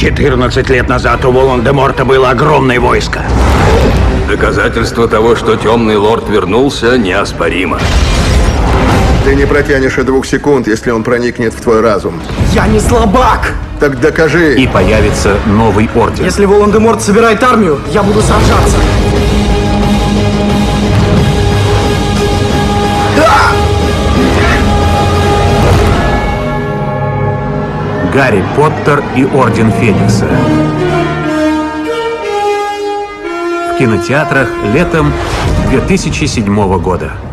14 лет назад у Волан-де-Морта было огромное войско. Доказательство того, что Темный Лорд вернулся, неоспоримо. Ты не протянешь и 2 секунд, если он проникнет в твой разум. Я не слабак! Так докажи! И появится новый орден. Если Волан-де-Морт собирает армию, я буду сражаться. Гарри Поттер и Орден Феникса. В кинотеатрах летом 2007 года.